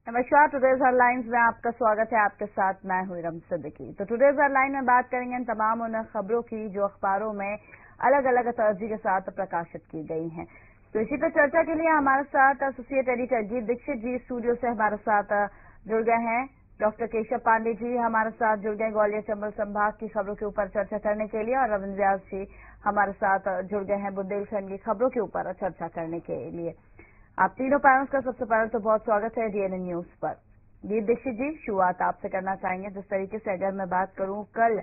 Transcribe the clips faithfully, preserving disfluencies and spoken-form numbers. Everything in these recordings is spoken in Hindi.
नमस्कार, टुडेज हेडलाइंस में आपका स्वागत है। आपके साथ मैं हूं इरम सिद्दीकी। तो टुडेज हेडलाइन में बात करेंगे इन तमाम उन खबरों की जो अखबारों में अलग अलग तरजीह के साथ प्रकाशित की गई हैं। तो इसी पर चर्चा के लिए हमारे साथ एसोसिएट एडिटर गीत दीक्षित जी स्टूडियो से हमारे साथ जुड़ गए हैं। डॉक्टर केशव पांडे जी हमारे साथ जुड़ गए ग्वालियर चंबल संभाग की खबरों के ऊपर चर्चा करने के लिए, और रविंद्र व्यास जी हमारे साथ जुड़ गए हैं बुंदेलखंड की खबरों के ऊपर चर्चा करने के लिए। आप तीनों पैनल्स का सबसे पहले तो बहुत स्वागत है डीएनए न्यूज पर। गीत दीक्षित जी, शुरुआत आपसे करना चाहेंगे। जिस तरीके से अगर मैं बात करूं, कल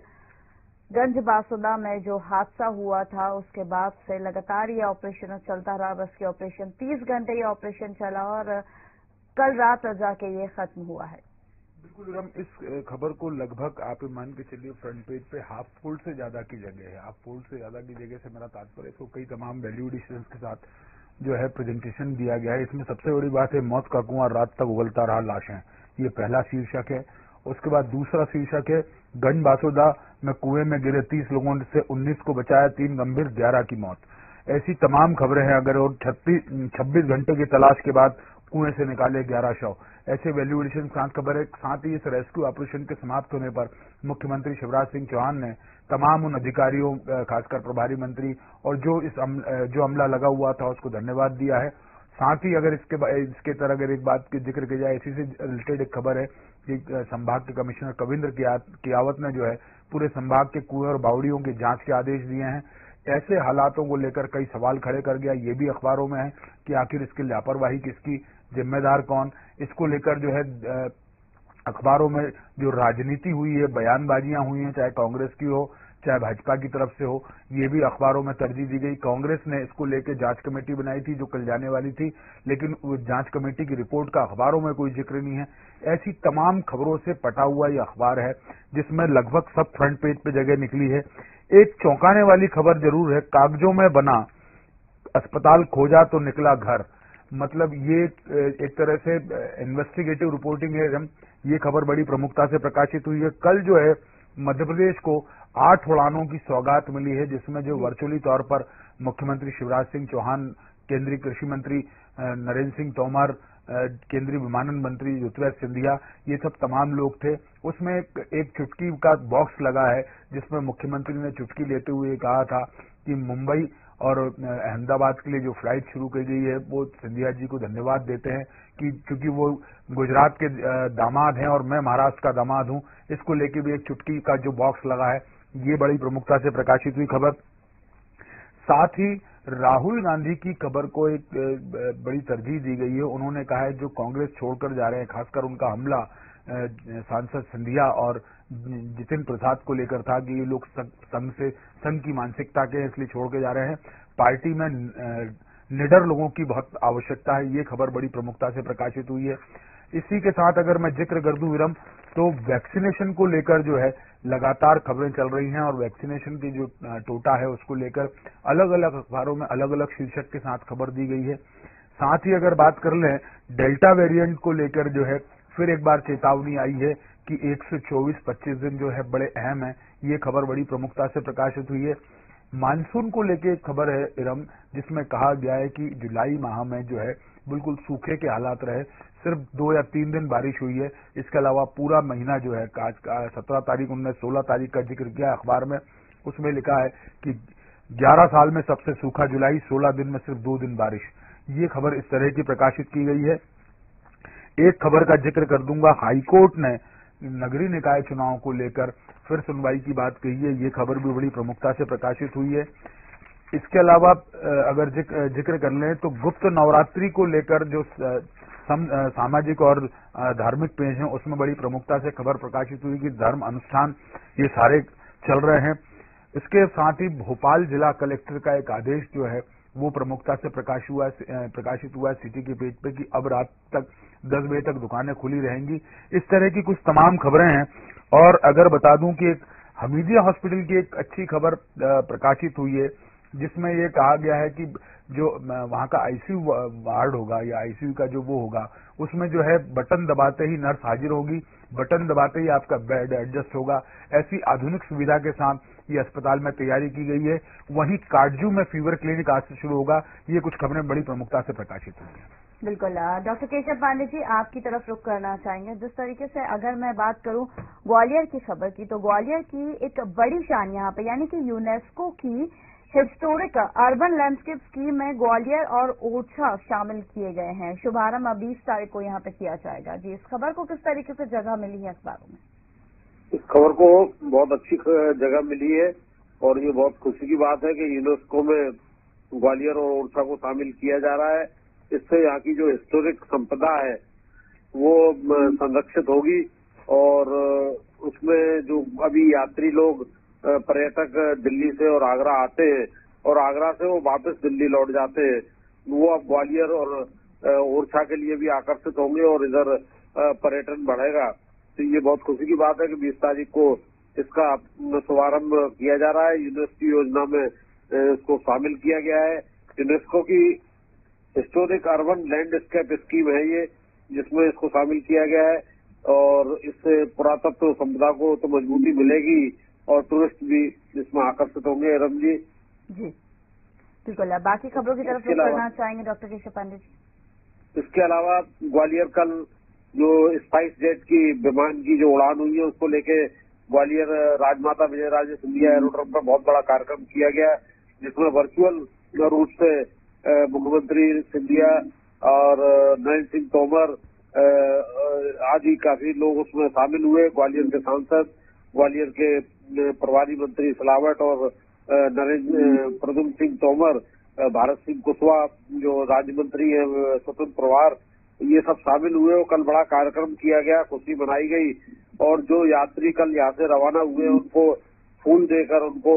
गंज बासुदा में जो हादसा हुआ था उसके बाद से लगातार ये ऑपरेशन चलता रहा। बस के ऑपरेशन तीस घंटे ये ऑपरेशन चला और कल रात जाके ये खत्म हुआ है। बिल्कुल, हम इस खबर को लगभग आप मान के चलिए फ्रंट पेज पे हाफ फोल्ड से ज्यादा की जगह है। हाफ फोल्ड से ज्यादा की जगह से मेरा तात्पर्य इसको कई तमाम वैल्यू एडिशंस के साथ जो है प्रेजेंटेशन दिया गया है। इसमें सबसे बड़ी बात है मौत का कुआं रात तक उगलता रहा लाशें, ये पहला शीर्षक है। उसके बाद दूसरा शीर्षक है गंज बासुदा में कुएं में गिरे तीस लोगों से उन्नीस को बचाया, तीन गंभीर, ग्यारह की मौत। ऐसी तमाम खबरें हैं। अगर और छत्तीस छब्बीस घंटे की तलाश के बाद कुएं से निकाले ग्यारह शव, ऐसे वैल्यू एडिशन के साथ खबर है। साथ ही इस रेस्क्यू ऑपरेशन के समाप्त होने पर मुख्यमंत्री शिवराज सिंह चौहान ने तमाम उन अधिकारियों, खासकर प्रभारी मंत्री और जो इस अम, जो अमला लगा हुआ था उसको धन्यवाद दिया है। साथ ही अगर इसके इसके तरह अगर एक बात की जिक्र किया जाए, इसी से रिलेटेड एक खबर है कि संभाग के कमिश्नर कविंद्र कियावत ने जो है पूरे संभाग के कुएं और बावड़ियों की जांच के आदेश दिए हैं। ऐसे हालातों को लेकर कई सवाल खड़े कर गया। ये भी अखबारों में है कि आखिर इसकी लापरवाही किसकी, जिम्मेदार कौन। इसको लेकर जो है अखबारों में जो राजनीति हुई है, बयानबाजियां हुई हैं, चाहे कांग्रेस की हो चाहे भाजपा की तरफ से हो, ये भी अखबारों में तरजीह दी गई। कांग्रेस ने इसको लेकर जांच कमेटी बनाई थी जो कल जाने वाली थी, लेकिन उस जांच कमेटी की रिपोर्ट का अखबारों में कोई जिक्र नहीं है। ऐसी तमाम खबरों से पटा हुआ ये अखबार है जिसमें लगभग सब फ्रंट पेज पे जगह निकली है। एक चौंकाने वाली खबर जरूर है, कागजों में बना अस्पताल खोजा तो निकला घर। मतलब ये एक तरह से इन्वेस्टिगेटिव रिपोर्टिंग है। ये खबर बड़ी प्रमुखता से प्रकाशित हुई है। कल जो है मध्य प्रदेश को आठ उड़ानों की सौगात मिली है, जिसमें जो वर्चुअली तौर पर मुख्यमंत्री शिवराज सिंह चौहान, केंद्रीय कृषि मंत्री नरेंद्र सिंह तोमर, केंद्रीय विमानन मंत्री ज्योतिरादित्य सिंधिया, ये सब तमाम लोग थे। उसमें एक चुटकी का बॉक्स लगा है जिसमें मुख्यमंत्री ने चुटकी लेते हुए कहा था कि मुंबई और अहमदाबाद के लिए जो फ्लाइट शुरू की गई है वो सिंधिया जी को धन्यवाद देते हैं कि क्योंकि वो गुजरात के दामाद हैं और मैं महाराष्ट्र का दामाद हूं। इसको लेके भी एक चुटकी का जो बॉक्स लगा है, ये बड़ी प्रमुखता से प्रकाशित हुई खबर। साथ ही राहुल गांधी की खबर को एक बड़ी तरजीह दी गई है। उन्होंने कहा है जो कांग्रेस छोड़कर जा रहे हैं, खासकर उनका हमला सांसद सिंधिया और जितिन प्रसाद को लेकर था कि ये लोग संघ से संघ की मानसिकता के इसलिए छोड़ के जा रहे हैं। पार्टी में निडर लोगों की बहुत आवश्यकता है। ये खबर बड़ी प्रमुखता से प्रकाशित हुई है। इसी के साथ अगर मैं जिक्र कर दूं विरम, तो वैक्सीनेशन को लेकर जो है लगातार खबरें चल रही हैं और वैक्सीनेशन की जो टोटा है उसको लेकर अलग अलग अखबारों में अलग अलग शीर्षक के साथ खबर दी गई है। साथ ही अगर बात कर लें डेल्टा वेरिएंट को लेकर जो है फिर एक बार चेतावनी आई है कि एक सौ चौबीस पच्चीस दिन जो है बड़े अहम है। ये खबर बड़ी प्रमुखता से प्रकाशित हुई है। मानसून को लेकर एक खबर है इरम, जिसमें कहा गया है कि जुलाई माह में जो है बिल्कुल सूखे के हालात रहे, सिर्फ दो या तीन दिन बारिश हुई है। इसके अलावा पूरा महीना जो है आज सत्रह तारीख उन्नीस सोलह तारीख का जिक्र किया अखबार में, उसमें लिखा है कि ग्यारह साल में सबसे सूखा जुलाई, सोलह दिन में सिर्फ दो दिन बारिश। ये खबर इस तरह की प्रकाशित की गई है। एक खबर का जिक्र कर दूंगा, हाईकोर्ट ने नगरीय निकाय चुनाव को लेकर फिर सुनवाई की बात कही है। ये खबर भी बड़ी प्रमुखता से प्रकाशित हुई है। इसके अलावा अगर जिक्र, जिक्र कर लें तो गुप्त नवरात्रि को लेकर जो सम, सामाजिक और धार्मिक पेज हैं उसमें बड़ी प्रमुखता से खबर प्रकाशित हुई कि धर्म अनुष्ठान ये सारे चल रहे हैं। इसके साथ ही भोपाल जिला कलेक्टर का एक आदेश जो है वो प्रमुखता से प्रकाश हुआ प्रकाशित हुआ है सिटी के पेज पे कि अब रात तक दस बजे तक दुकानें खुली रहेंगी। इस तरह की कुछ तमाम खबरें हैं। और अगर बता दूं कि एक हमीदिया हॉस्पिटल की एक अच्छी खबर प्रकाशित हुई है जिसमें ये कहा गया है कि जो वहां का आईसीयू वार्ड होगा या आईसीयू का जो वो होगा उसमें जो है बटन दबाते ही नर्स हाजिर होगी, बटन दबाते ही आपका बेड एडजस्ट होगा। ऐसी आधुनिक सुविधा के साथ ये अस्पताल में तैयारी की गई है। वहीं काटजू में फीवर क्लिनिक आज से शुरू होगा। ये कुछ खबरें बड़ी प्रमुखता से प्रकाशित हुई हैं। बिल्कुल। डॉक्टर केशव पांडे जी, आपकी तरफ रुख करना चाहेंगे। जिस तरीके से अगर मैं बात करूं ग्वालियर की खबर की, तो ग्वालियर की एक बड़ी शान यहाँ पे, यानी कि यूनेस्को की हिस्टोरिक अर्बन लैंडस्केप स्कीम में ग्वालियर और ओरछा शामिल किए गए हैं। शुभारंभ बीस तारीख को यहाँ पे किया जाएगा। जी, इस खबर को किस तरीके से जगह मिली है अखबारों में? इस खबर को बहुत अच्छी जगह मिली है और ये बहुत खुशी की बात है कि यूनेस्को में ग्वालियर और ओरछा को शामिल किया जा रहा है। इससे यहाँ की जो हिस्टोरिक संपदा है वो संरक्षित होगी और उसमें जो अभी यात्री लोग पर्यटक दिल्ली से और आगरा आते हैं और आगरा से वो वापस दिल्ली लौट जाते हैं, वो अब ग्वालियर और ओरछा के लिए भी आकर्षित होंगे और इधर पर्यटन बढ़ेगा। तो ये बहुत खुशी की बात है कि बीस तारीख को इसका शुभारंभ किया जा रहा है। यूनेस्को योजना में इसको शामिल किया गया है। यूनेस्को की हिस्टोरिक अर्बन लैंडस्केप स्कीम है ये, जिसमें इसको शामिल किया गया है और इससे पुरातत्व संपदा को तो मजबूती मिलेगी और टूरिस्ट भी इसमें आकर्षित होंगे। रम जी जी बिल्कुल। बाकी खबरों की तरफ करना चाहेंगे डॉक्टर केशव पांडे जी? इसके अलावा ग्वालियर कल जो स्पाइस जेट की विमान की जो उड़ान हुई है उसको लेके ग्वालियर राजमाता विजयराजे सिंधिया एरोड्रोम पर बहुत बड़ा कार्यक्रम किया गया, जिसमें वर्चुअल रूप से मुख्यमंत्री सिंधिया और नरेंद्र सिंह तोमर आदि काफी लोग उसमें शामिल हुए। ग्वालियर के सांसद, ग्वालियर के प्रभारी मंत्री सिलावट और नरेंद्र प्रद्युम्न सिंह तोमर, भारत सिंह कुशवाहा जो राज्य मंत्री है स्वतंत्र प्रभार, ये सब शामिल हुए और कल बड़ा कार्यक्रम किया गया, खुशी मनाई गई और जो यात्री कल यहाँ से रवाना हुए उनको फूल देकर उनको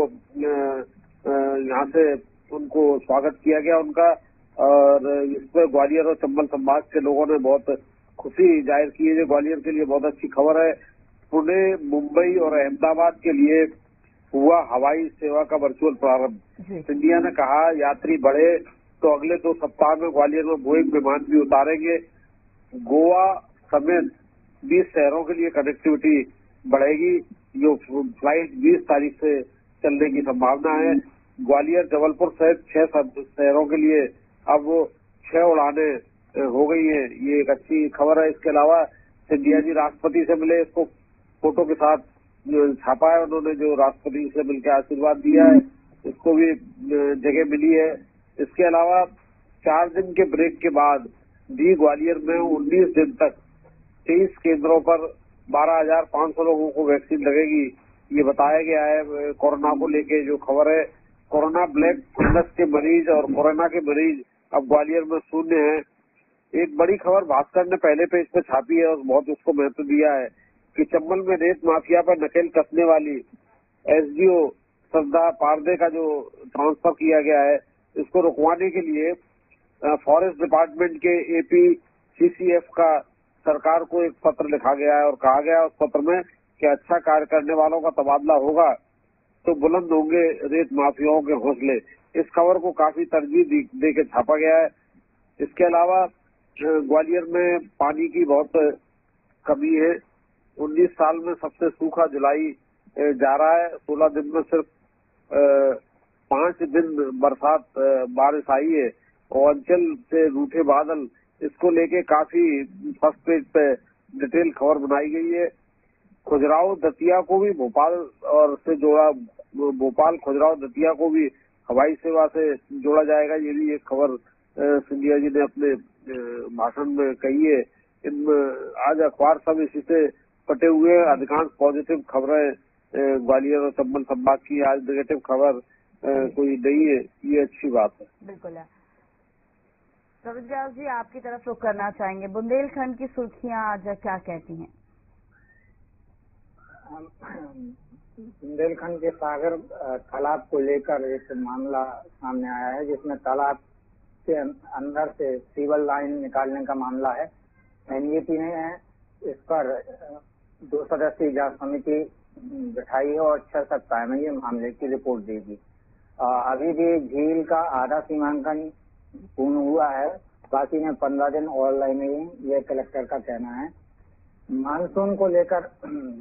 यहाँ से उनको स्वागत किया गया उनका। और इसमें ग्वालियर और चंबल संभाग के लोगों ने बहुत खुशी जाहिर की है। जो ग्वालियर के लिए बहुत अच्छी खबर है। पुणे, मुंबई और अहमदाबाद के लिए हुआ हवाई सेवा का वर्चुअल प्रारंभ। सिंधिया ने कहा यात्री बढ़े तो अगले दो सप्ताह में ग्वालियर में बोइंग विमान भी उतारेंगे। गोवा समेत बीस शहरों के लिए कनेक्टिविटी बढ़ेगी। जो फ्लाइट बीस तारीख से चलने की संभावना है। ग्वालियर, जबलपुर सहित छह शहरों के लिए अब छह उड़ाने हो गई है। ये एक अच्छी खबर है। इसके अलावा सिंधिया जी राष्ट्रपति से मिले, इसको फोटो के साथ छापा है उन्होंने, जो राष्ट्रपति से मिलकर आशीर्वाद दिया है, इसको भी जगह मिली है। इसके अलावा चार दिन के ब्रेक के बाद भी ग्वालियर में उन्नीस दिन तक तेईस केंद्रों पर बारह हजार पांच सौ लोगों को वैक्सीन लगेगी, ये बताया गया है। कोरोना को लेके जो खबर है, कोरोना ब्लैक फंगस के मरीज और कोरोना के मरीज अब ग्वालियर में शून्य है। एक बड़ी खबर भास्कर ने पहले पेज पे छापी है और बहुत उसको महत्व दिया है कि चंबल में रेत माफिया पर नकेल कसने वाली एसडीओ श्रद्धा पारदे का जो ट्रांसफर किया गया है, इसको रुकवाने के लिए फॉरेस्ट डिपार्टमेंट के एपी सीसीएफ का सरकार को एक पत्र लिखा गया है और कहा गया उस पत्र में कि अच्छा कार्य करने वालों का तबादला होगा तो बुलंद होंगे रेत माफियाओं के हौसले। इस खबर को काफी तरजीह दे के छापा गया है। इसके अलावा ग्वालियर में पानी की बहुत कमी है। उन्नीस साल में सबसे सूखा जुलाई जा रहा है। सोलह दिन में सिर्फ पांच दिन बरसात बारिश आई है और अंचल से रूठे बादल, इसको लेके काफी फर्स्ट पेज पे डिटेल खबर बनाई गई है। खुजराहो दतिया को भी भोपाल और से जोड़ा, भोपाल खुजराहो दतिया को भी हवाई सेवा से जोड़ा जाएगा, ये भी एक खबर सिंधिया जी ने अपने भाषण में कही है। इन आज अखबार सब इसी से पटे हुए हैं। अधिकांश पॉजिटिव खबरें ग्वालियर और चंबल संभाग की, आज नेगेटिव खबर कोई नहीं है, ये अच्छी बात है। बिल्कुल है। रविन्द्र जी, आपकी तरफ रुख करना चाहेंगे। बुंदेलखंड की सुर्खियां आज क्या कहती हैं? बुंदेलखंड के सागर तालाब को लेकर एक मामला सामने आया है, जिसमें तालाब के अंदर से सीवर लाइन निकालने का मामला है। एनजीटी ने इस पर दो सदस्यीय जांच समिति बिठाई है और छह सप्ताह में ये मामले की रिपोर्ट देगी। अभी भी झील का आधा सीमांकन पूर्ण हुआ है, बाकी में पंद्रह दिन और लगेंगे, ये कलेक्टर का कहना है। मानसून को लेकर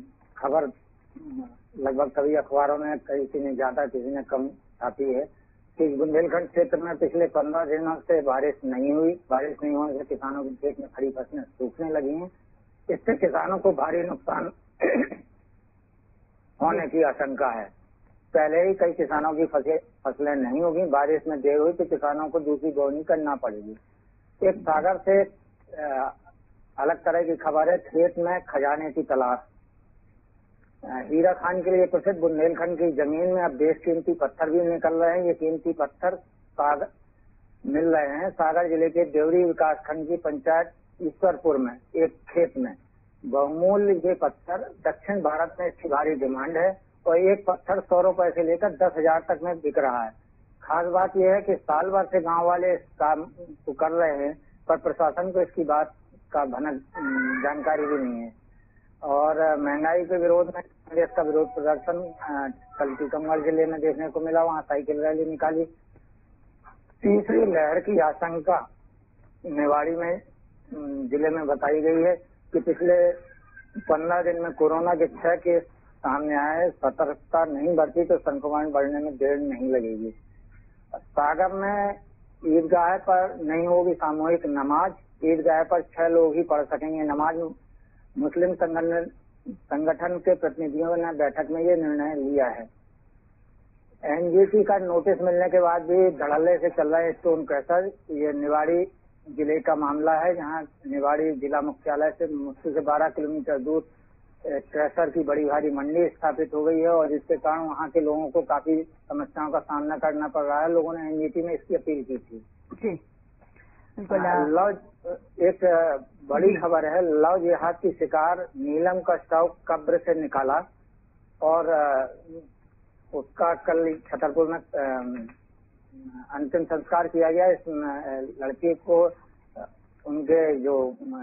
खबर लगभग सभी अखबारों में, किसी ने ज्यादा किसी ने कम छापी है कि बुंदेलखंड क्षेत्र में पिछले पंद्रह दिनों से बारिश नहीं हुई। बारिश नहीं होने से किसानों के खेत में खड़ी फसलें सूखने लगी हैं। इससे किसानों को भारी नुकसान होने की आशंका है। पहले ही कई किसानों की फसलें नहीं होगी, बारिश में देर हुई तो किसानों को दूसरी बोनी करना पड़ेगी। एक सागर से आ, अलग तरह की खबर है, खेत में खजाने की तलाश। हीरा खान के लिए प्रसिद्ध बुंदेलखंड की जमीन में अब बेशकीमती पत्थर भी निकल रहे हैं। ये कीमती पत्थर सागर मिल रहे हैं। सागर जिले के देवरी विकासखंड की पंचायत ईश्वरपुर में एक खेत में बहुमूल्य ये पत्थर, दक्षिण भारत में इसकी भारी डिमांड है और एक पत्थर सौ रुपए से लेकर दस हजार तक में बिक रहा है। खास बात यह है कि साल भर से गांव वाले इस काम को कर रहे हैं, पर प्रशासन को इसकी बात का भनक जानकारी भी नहीं है। और महंगाई के विरोध में कांग्रेस का विरोध प्रदर्शन कल टीकमगढ़ जिले में देखने को मिला। वहां साइकिल रैली निकाली। तीसरी लहर की आशंका निवाड़ी में जिले में बताई गई है कि पिछले पंद्रह दिन में कोरोना के छह केस सामने आए। सतर्कता नहीं बरती तो संक्रमण बढ़ने में देर नहीं लगेगी। सागर में ईदगाह पर नहीं होगी सामूहिक नमाज। ईदगाह पर छह लोग ही पढ़ सकेंगे नमाज। मुस्लिम संगठन के प्रतिनिधियों ने बैठक में ये निर्णय लिया है। एनजीटी का नोटिस मिलने के बाद भी धड़ल्ले से चल रहा है स्टोन क्रशर। ये निवाड़ी जिले का मामला है, जहां निवाड़ी जिला मुख्यालय से मुश्किल से बारह किलोमीटर दूर क्रशर की बड़ी भारी मंडी स्थापित हो गई है और जिसके कारण वहां के लोगों को काफी समस्याओं का सामना करना पड़ रहा है। लोगों ने एनजीटी में इसकी अपील की थी। जी लव एक बड़ी खबर है, लव जिहाद की शिकार नीलम का शव कब्र से निकाला और उसका कल छतरपुर में अंतिम संस्कार किया गया। इस लड़की को उनके जो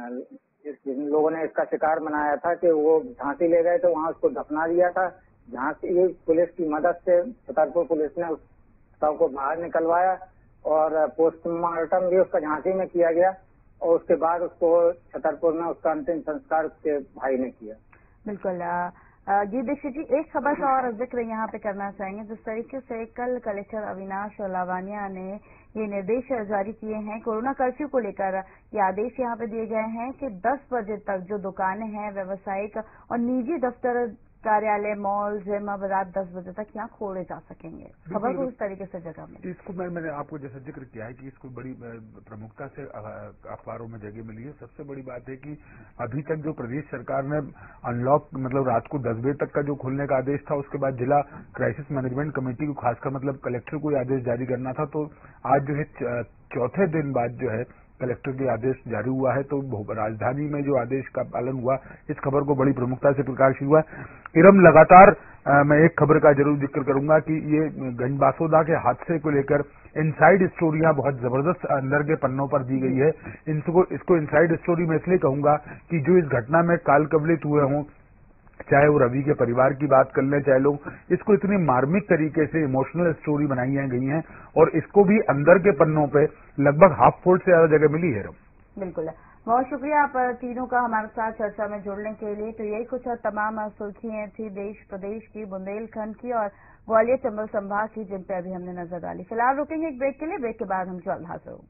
जिन लोगों ने इसका शिकार बनाया था कि वो झांसी ले गए तो वहां उसको दफना दिया था। झांसी पुलिस की मदद से छतरपुर पुलिस ने उस शव को बाहर निकलवाया और पोस्टमार्टम भी उसका झांसी में किया गया और उसके बाद उसको छतरपुर में उसका अंतिम संस्कार उसके भाई ने किया। बिल्कुल जी दीक्षित जी, एक खबर का और जिक्र यहाँ पे करना चाहेंगे। जिस तरीके से कल कलेक्टर अविनाश लावानिया ने ये निर्देश जारी किए हैं, कोरोना कर्फ्यू को लेकर ये आदेश यहाँ पे दिए गए हैं कि दस बजे तक जो दुकानें हैं व्यावसायिक और निजी दफ्तर, कार्यालय, मॉल, जिम अब रात दस बजे तक यहाँ खोले जा सकेंगे। खबर को इस तरीके से जगह में इसको मैं मैंने आपको जैसा जिक्र किया है कि इसको बड़ी प्रमुखता से अखबारों में जगह मिली है। सबसे बड़ी बात है कि अभी तक जो प्रदेश सरकार ने अनलॉक मतलब रात को दस बजे तक का जो खोलने का आदेश था, उसके बाद जिला क्राइसिस मैनेजमेंट कमेटी को खासकर मतलब कलेक्टर को आदेश जारी करना था। तो आज जो है चौथे दिन बाद जो है कलेक्टर के आदेश जारी हुआ है। तो राजधानी में जो आदेश का पालन हुआ, इस खबर को बड़ी प्रमुखता से प्रकाशित हुआ है। इरम लगातार आ, मैं एक खबर का जरूर जिक्र करूंगा कि ये गंजबासोदा के हादसे को लेकर इनसाइड स्टोरियां बहुत जबरदस्त अंदर के पन्नों पर दी गई है। इनको इसको इनसाइड स्टोरी मैं इसलिए कहूंगा कि जो इस घटना में काल कवलित हुए हों, चाहे वो रवि के परिवार की बात कर लें, चाहे लोग, इसको इतनी मार्मिक तरीके से इमोशनल स्टोरी बनाई गई हैं और इसको भी अंदर के पन्नों पे लगभग हाफ फोल्ड से ज्यादा जगह मिली है। बिल्कुल, बहुत शुक्रिया आप तीनों का हमारे साथ चर्चा में जुड़ने के लिए। तो यही कुछ तमाम सुर्खियां थी देश प्रदेश की, बुंदेलखंड की और ग्वालियर चंबल संभाग की, जिन पे अभी हमने नजर डाली। फिलहाल रुकेंगे एक ब्रेक के लिए, ब्रेक के बाद हम जल्द हाजिर होंगे।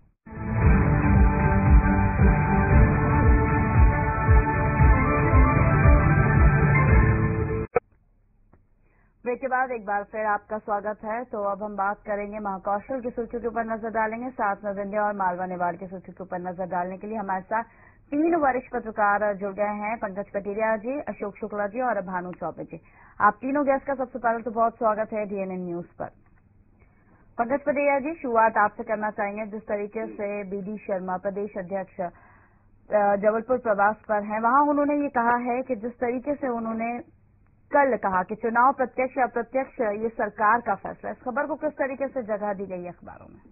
ब्रेक के बाद एक बार फिर आपका स्वागत है। तो अब हम बात करेंगे महाकौशल की सुर्खियों के ऊपर नजर डालेंगे, साथ में विंध्य और मालवा निवाड़ की सुर्खियों के ऊपर नजर डालने के लिए हमारे साथ तीन वरिष्ठ पत्रकार जुड़ गए हैं, पंकज कटेरिया जी, अशोक शुक्ला जी और भानु चौबे जी। आप तीनों गेस्ट का सबसे पहले तो बहुत स्वागत है डीएनए न्यूज पर। पंकज कटेरिया जी, शुरुआत आपसे करना चाहेंगे। जिस तरीके से बीडी शर्मा प्रदेश अध्यक्ष जबलपुर प्रवास पर हैं, वहां उन्होंने ये कहा है कि जिस तरीके से उन्होंने कल कहा कि चुनाव प्रत्यक्ष या अप्रत्यक्ष ये सरकार का फैसला, इस खबर को किस तरीके से जगह दी गई है अखबारों में?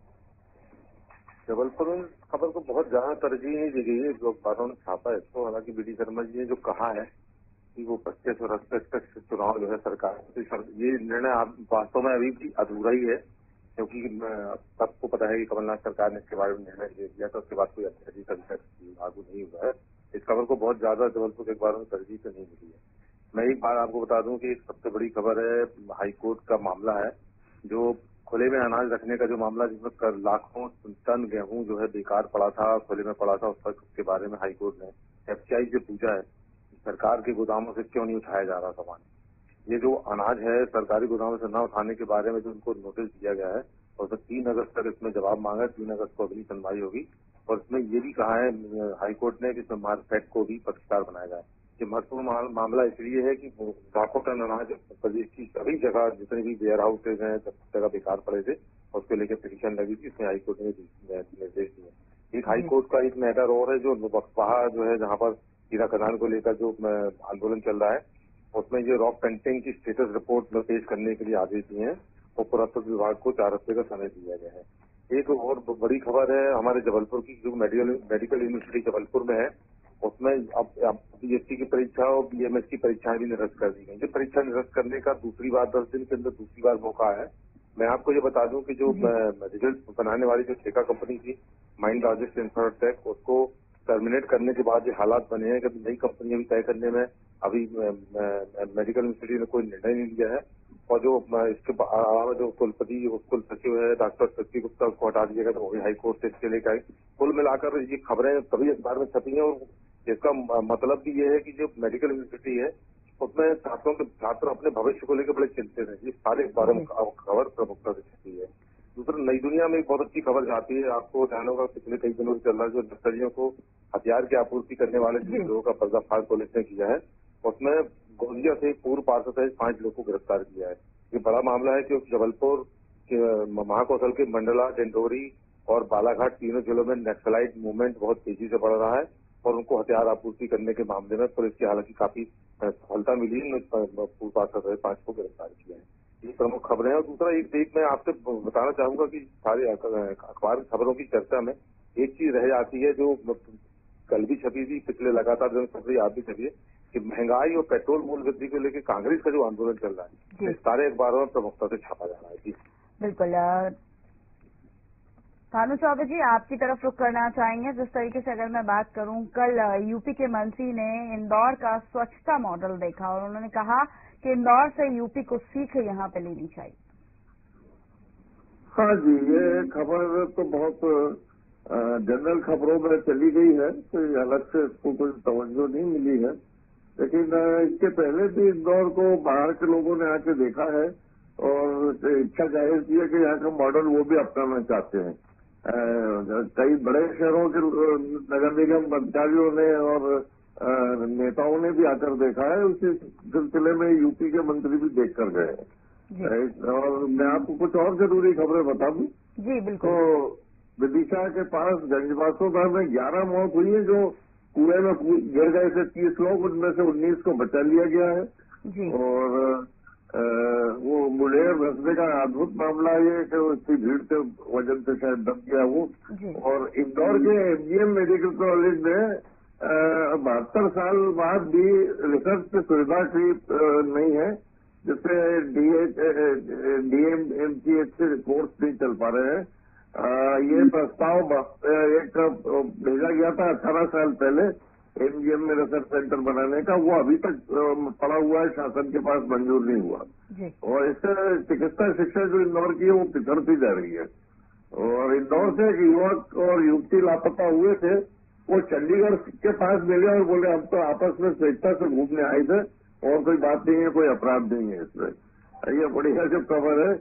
जबलपुर में खबर को बहुत ज्यादा तरजीह नहीं दी गई है, जो अखबारों ने छापा है इसको। हालांकि बीडी शर्मा जी ने जो कहा है कि वो प्रत्यक्ष और अप्रत्यक्ष चुनाव जो है सरकार, ये निर्णय वास्तव में अभी भी अधूरा ही है, क्योंकि सबको पता है कि कमलनाथ सरकार ने इसके बारे में निर्णय ले लिया था, उसके बाद कोई अत्यधिक लागू नहीं हुआ है। इस खबर को बहुत ज्यादा जबलपुर के अखबारों में तरजीह तो नहीं मिली है। मैं एक बार आपको बता दूं कि सबसे बड़ी खबर है हाईकोर्ट का मामला है, जो खुले में अनाज रखने का जो मामला जिसमें कर लाखों टन गेहूं जो है बेकार पड़ा था, खुले में पड़ा था, उस पर उसके बारे में हाईकोर्ट ने एफसीआई से पूछा है सरकार के गोदामों से क्यों नहीं उठाया जा रहा सामान। ये जो अनाज है सरकारी गोदामों से न उठाने के बारे में जो उनको नोटिस दिया गया है और उसमें तीन अगस्त तक इसमें जवाब मांगा है। तीन अगस्त को अगली सुनवाई होगी और इसमें ये भी कहा है हाईकोर्ट ने कि इसमें मार्केट को भी पक्षकार बनाया जाए। ये महत्वपूर्ण मामला इसलिए है कि लाखों टन अनाज प्रदेश की सभी जगह जितने भी वेयर हाउसेज हैं सब जगह बेकार पड़े थे और उसको लेकर पिटीशन लगी थी। इसमें हाईकोर्ट ने निर्देश दिए। एक हाईकोर्ट का एक मैटर और है जो वहाँ जो है जहाँ पर हीरा खदान को लेकर जो आंदोलन चल रहा है उसमें ये रॉक पेंटिंग की स्टेटस रिपोर्ट में पेश करने के लिए आदेश दिए हैं और पुरातत्व विभाग को चार हफ्ते का समय दिया गया है। एक और बड़ी खबर है हमारे जबलपुर की जो मेडिकल मेडिकल यूनिवर्सिटी जबलपुर में है उसमें अब पीएचडी की परीक्षा और बीएमएस की परीक्षाएं भी निरस्त कर दी गई। ये परीक्षा निरस्त करने का दूसरी बार दस दिन के अंदर दूसरी बार मौका है। मैं आपको ये बता दूं कि जो रिजल्ट बनाने वाली जो ठेका कंपनी थी माइंड लॉजिस्ट इंफ्राटेक उसको टर्मिनेट करने के बाद ये हालात बने हैं कि नई कंपनी अभी तय करने में अभी मेडिकल यूनिवर्सिटी ने कोई निर्णय नहीं लिया है और जो इसके अलावा जो कुलपति कुल सचिव है डॉक्टर शक्ति गुप्ता उसको हटा दिया गया तो वो भी हाईकोर्ट से इसके लेकर आई। कुल मिलाकर ये खबरें सभी अखबार में छपी हैं और इसका मतलब भी ये है कि जो मेडिकल यूनिवर्सिटी है उसमें छात्रों के छात्र अपने भविष्य को लेकर बड़े चिंतित हैं। ये सारे अखबारों में खबर प्रमुखता से छपी है। दूसरा नई दुनिया में एक बहुत अच्छी खबर जाती है, आपको ध्यान होगा पिछले कई दिनों से चल रहा है जो नक्सलियों को हथियार की आपूर्ति करने वाले जिन लोगों का पर्दाफाश पुलिस ने किया है उसमें गोंदिया से पूर्व पार्षद सहित पांच लोगों को गिरफ्तार किया है। ये बड़ा मामला है क्योंकि जबलपुर के महाकौशल के मंडला डिंडोरी और बालाघाट तीनों जिलों में नक्सलाइट मूवमेंट बहुत तेजी से बढ़ रहा है और उनको हथियार आपूर्ति करने के मामले में पुलिस की हालांकि काफी सफलता मिली है। पूर्व पार्षद सहित पांच को गिरफ्तार किया है। ये प्रमुख खबरें हैं। और दूसरा एक एक मैं आपसे बताना चाहूंगा कि सारे अखबार खबरों की चर्चा में एक चीज रह जाती है जो कल भी छपी थी पिछले लगातार जो छप रही आप भी छपी है कि महंगाई और पेट्रोल मूल्य वृद्धि को लेकर कांग्रेस का जो आंदोलन चल रहा है सारे अखबारों में प्रमुखता से छापा जा रहा है। जी बिल्कुल। भानु चौबे जी आपकी तरफ रुख करना चाहेंगे। जिस तरीके से अगर मैं बात करूं कल यूपी के मंत्री ने इंदौर का स्वच्छता मॉडल देखा और उन्होंने कहा कि इंदौर से यूपी को सीख यहाँ पे लेनी चाहिए। हाँ जी, ये खबर तो बहुत जनरल खबरों में चली गई है, कोई अलग से इसको कोई तवज्जो नहीं मिली है, लेकिन इसके पहले भी इंदौर को बाहर के लोगों ने आके देखा है और इच्छा जाहिर की है कि यहाँ का मॉडल वो भी अपनाना चाहते हैं। कई बड़े शहरों के नगर निगम कर्मचारियों ने और नेताओं ने भी आकर देखा है। उसी सिलसिले में यूपी के मंत्री भी देख कर गए हैं। और मैं आपको कुछ और जरूरी खबरें बता दूं। जी बिल्कुल। तो विदिशा के पास गंजबासोदा में ग्यारह मौत हुई है जो कुएं में गिर गए थे तीस लोग, उनमें से उन्नीस को बचा लिया गया है। जी। और आ, वो मुडेर धंसने का अद्भुत मामला ये कि उसकी भीड़ के वजन से शायद दब गया वो। और इंदौर के एमजीएम मेडिकल कॉलेज में बहत्तर साल बाद भी रिसर्च की सुविधा नहीं है, जिससे डीएच डीएम एमसीएच के कोर्स नहीं चल पा रहे हैं। आ, ये प्रस्ताव एक भेजा गया था अठारह साल पहले एमजीएम में रिसर्च सेंटर बनाने का, वो अभी तक पड़ा हुआ है, शासन के पास मंजूर नहीं हुआ। और इससे चिकित्सा शिक्षा जो इंदौर की है वो पिछड़ती जा रही है। और इंदौर से एक युवक और युवती लापता हुए थे, वो चंडीगढ़ के पास मिले और बोले हम तो आपस में स्वेच्छा से घूमने आए थे और कोई बात नहीं है, कोई अपराध नहीं है इसमें। ये बढ़िया जो खबर है।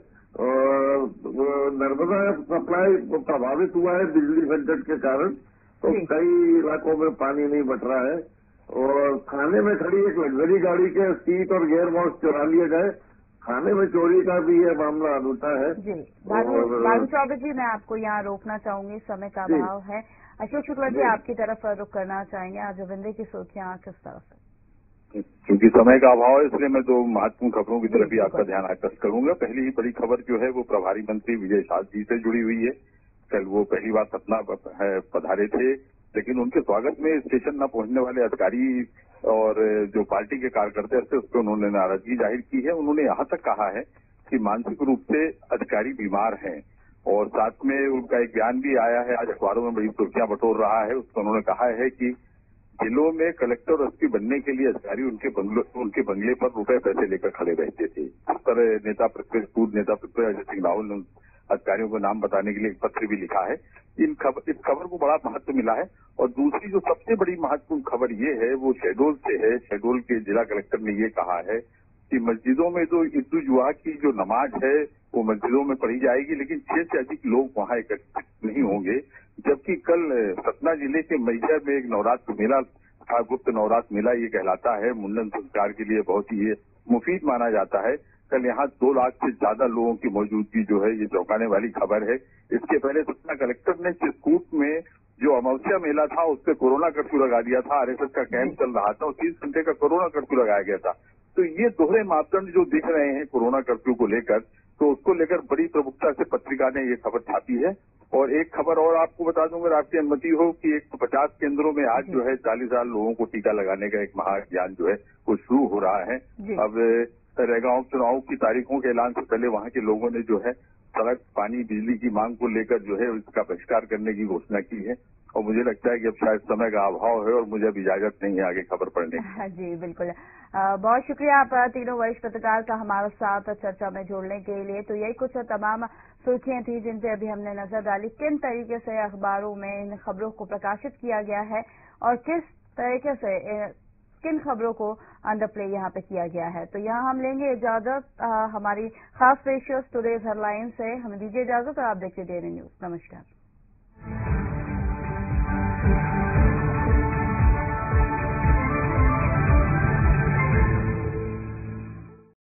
और नर्मदा सप्लाई प्रभावित हुआ है बिजली संकट के कारण, तो कई इलाकों में पानी नहीं बट रहा है। और थाने में खड़ी एक लग्जरी गाड़ी के सीट और गियर बॉक्स चुरा लिए गए। थाने में चोरी का भी ये मामला अनूठा है। जी भानु चौबे जी, मैं आपको यहाँ रोकना चाहूंगी, समय का अभाव है। अशोक शुक्ला जी आपकी तरफ रुख करना चाहेंगे। आज विंध्य की सुर्खियां किस तरह से? क्योंकि समय का अभाव है इसलिए मैं दो महत्वपूर्ण खबरों की तरफ भी आपका ध्यान आकर्षित करूंगा। पहली ही बड़ी खबर जो है वो प्रभारी मंत्री विजय शाह जी से जुड़ी हुई है। कल वो पहली बार सतना पधारे थे, लेकिन उनके स्वागत में स्टेशन न पहुंचने वाले अधिकारी और जो पार्टी के कार्यकर्ता थे उस पर उन्होंने नाराजगी जाहिर की है। उन्होंने यहाँ तक कहा है कि मानसिक रूप से अधिकारी बीमार हैं और साथ में उनका एक बयान भी आया है, आज अखबारों में बड़ी सुर्खियां बटोर रहा है। उसमें उन्होंने कहा है कि जिलों में कलेक्टर और एसपी बनने के लिए अधिकारी उनके बंगले उनके बंगले पर रुपए पैसे लेकर खड़े रहते थे। इस पर नेता प्रतिपक्ष पूर्व नेता प्रतिपक्ष अजय सिंह रावत अधिकारियों को नाम बताने के लिए एक पत्र भी लिखा है। इन खबर इस खबर को बड़ा महत्व मिला है। और दूसरी जो सबसे बड़ी महत्वपूर्ण खबर ये है वो शहडोल से है। शहडोल के जिला कलेक्टर ने ये कहा है कि मस्जिदों में तो ईद जुहा की जो नमाज है वो मस्जिदों में पढ़ी जाएगी, लेकिन छह से अधिक लोग वहां एकत्रित नहीं होंगे। जबकि कल सतना जिले के मैहर में एक नवरात्र मेला था, गुप्त नवरात्र मेला ये कहलाता है, मुंडन संस्कार के लिए बहुत ही ये मुफीद माना जाता है। कल यहाँ दो लाख से ज्यादा लोगों की मौजूदगी जो है ये चौंकाने वाली खबर है। इसके पहले सतना कलेक्टर ने चित्रकूट में जो अमावस्या मेला था उस पर कोरोना कर्फ्यू लगा दिया था। आरएसएस का कैंप चल रहा था और तीस घंटे का कोरोना कर्फ्यू लगाया गया था। तो ये दोहरे मापदंड जो दिख रहे हैं कोरोना कर्फ्यू को लेकर, तो उसको लेकर बड़ी प्रमुखता से पत्रिका ने ये खबर छापी है। और एक खबर और आपको बता दूंगा, आपकी अनुमति हो, कि एक सौ पचास केंद्रों में आज जो है चालीस हजार लोगों को टीका लगाने का एक महाअभियान जो है वो शुरू हो रहा है। अब रेगांव चुनाव की तारीखों के ऐलान से पहले वहां के लोगों ने जो है सड़क, पानी, बिजली की मांग को लेकर जो है इसका बहिष्कार करने की घोषणा की है। और मुझे लगता है कि अब शायद समय का अभाव है और मुझे अब इजाजत नहीं है आगे खबर पढ़ने की। हाँ जी, बिल्कुल। आ, बहुत शुक्रिया आप तीनों वरिष्ठ पत्रकार का हमारे साथ चर्चा में जोड़ने के लिए। तो यही कुछ तमाम सुर्खियां थी जिन पे अभी हमने नजर डाली, किन तरीके से अखबारों में इन खबरों को प्रकाशित किया गया है और किस तरीके से किन खबरों को अंडर प्ले यहाँ पे किया गया है। तो यहाँ हम लेंगे इजाजत हमारी खास पेशकश टुडेज हेडलाइन से। हमें दीजिए इजाजत और आप देखिए डेली न्यूज। नमस्कार।